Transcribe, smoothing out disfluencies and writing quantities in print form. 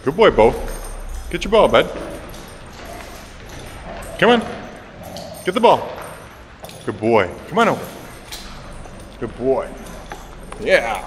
Good boy, Bo. Get your ball, bud. Come on. Get the ball. Good boy. Come on over. Good boy. Yeah.